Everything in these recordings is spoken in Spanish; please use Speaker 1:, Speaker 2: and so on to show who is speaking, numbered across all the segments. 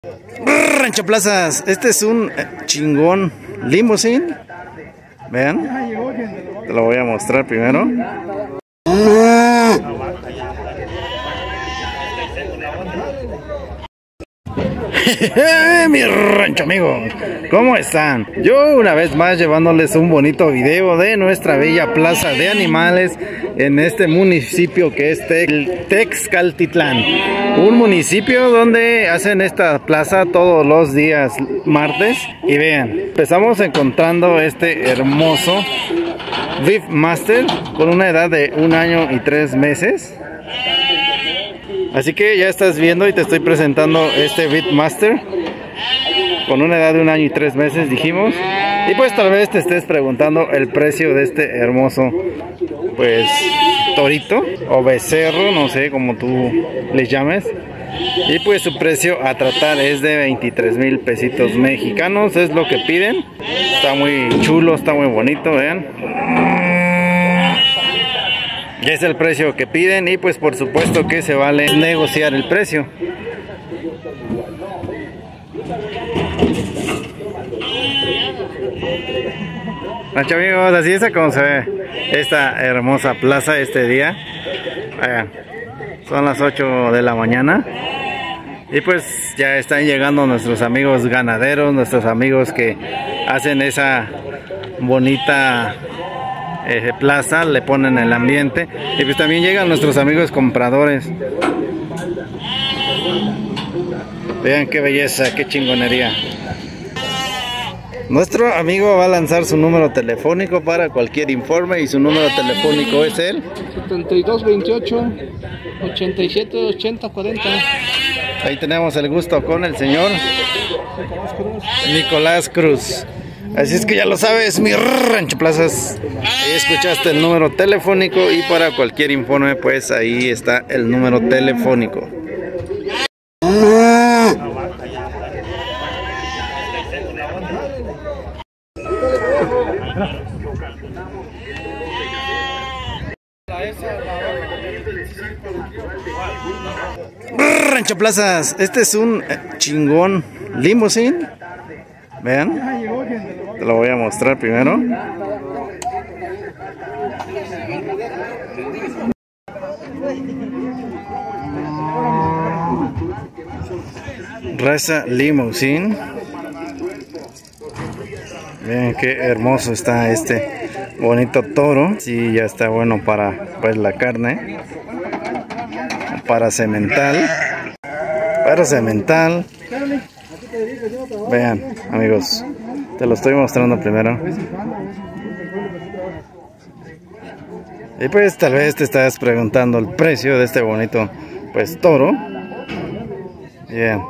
Speaker 1: Rancho Plazas, este es un chingón limousine. Vean, te lo voy a mostrar primero. Mi rancho amigo, ¿cómo están? Yo una vez más llevándoles un bonito video de nuestra bella plaza de animales en este municipio que es Texcaltitlán, un municipio donde hacen esta plaza todos los días martes. Y vean, empezamos encontrando este hermoso Beefmaster con una edad de 1 año y 3 meses. Así que ya estás viendo y te estoy presentando este Beefmaster con una edad de 1 año y 3 meses, dijimos. Y pues tal vez te estés preguntando el precio de este hermoso, pues, torito o becerro, no sé cómo tú le llames. Y pues su precio a tratar es de 23,000 pesitos mexicanos, es lo que piden. Está muy chulo, está muy bonito, vean. Es el precio que piden y pues por supuesto que se vale negociar el precio. Rancho amigos, así es como se ve esta hermosa plaza este día. Son las 8 de la mañana y pues ya están llegando nuestros amigos ganaderos, nuestros amigos que hacen esa bonita plaza, le ponen el ambiente. Y pues también llegan nuestros amigos compradores. Vean qué belleza, qué chingonería. Nuestro amigo va a lanzar su número telefónico para cualquier informe y su número telefónico es el
Speaker 2: 7228 87 80 40.
Speaker 1: Ahí tenemos el gusto con el señor Nicolás Cruz. Así es que ya lo sabes, mi Rancho Plazas. Ahí escuchaste el número telefónico y para cualquier informe pues ahí está el número telefónico. Rancho Plazas, este es un chingón limousine. Vean, te lo voy a mostrar primero. Raza limousine. Vean qué hermoso está este bonito toro. Sí, ya está bueno para pues la carne. Para semental. Vean amigos, te lo estoy mostrando primero. Y pues tal vez te estás preguntando el precio de este bonito pues toro. Bien.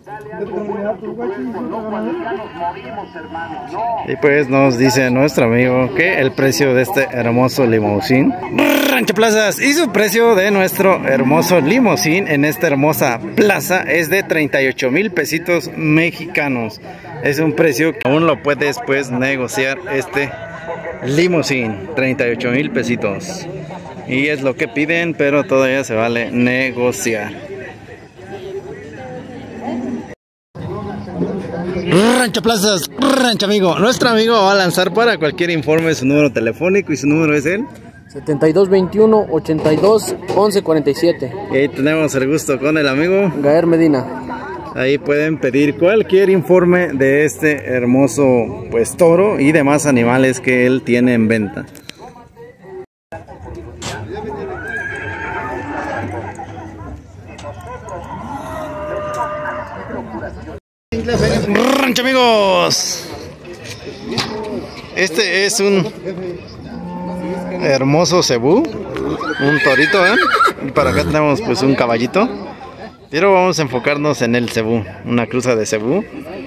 Speaker 1: Y pues nos dice nuestro amigo que el precio de este hermoso limousine, Rancho Plazas, y su precio de nuestro hermoso limousine en esta hermosa plaza es de 38,000 pesitos mexicanos. Es un precio que aún lo puedes pues negociar este limousine, 38,000 pesitos. Y es lo que piden, pero todavía se vale negociar. Rancho Plazas, Rancho amigo, nuestro amigo va a lanzar para cualquier informe su número telefónico y su número es el
Speaker 2: 7221 82 11 47.
Speaker 1: Y ahí tenemos el gusto con el amigo
Speaker 2: Gaer Medina.
Speaker 1: Ahí pueden pedir cualquier informe de este hermoso pues toro y demás animales que él tiene en venta. Rancho amigos, este es un hermoso cebú, un torito, y para acá tenemos pues un caballito, pero vamos a enfocarnos en el cebú, una cruza de cebú.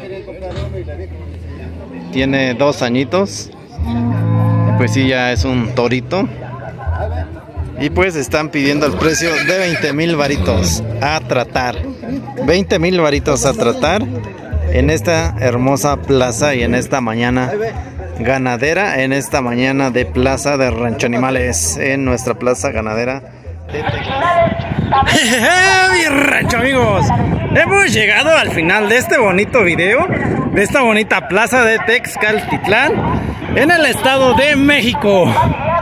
Speaker 1: Tiene 2 añitos, pues sí, ya es un torito. Y pues están pidiendo el precio de 20,000 varitos a tratar. 20,000 varitos a tratar en esta hermosa plaza y en esta mañana ganadera, en esta mañana de plaza de Rancho Animales, en nuestra plaza ganadera de Texas. Mi rancho, amigos, hemos llegado al final de este bonito video, de esta bonita plaza de Texcaltitlán, en el Estado de México.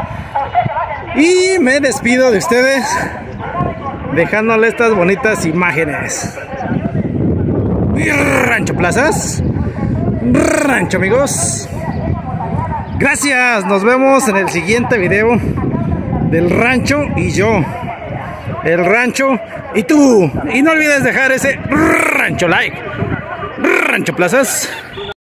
Speaker 1: Y me despido de ustedes dejándole estas bonitas imágenes. Mi rancho, plazas, rancho, amigos. Gracias, nos vemos en el siguiente video del rancho y yo, el rancho y tú. Y no olvides dejar ese rancho like, rancho, plazas.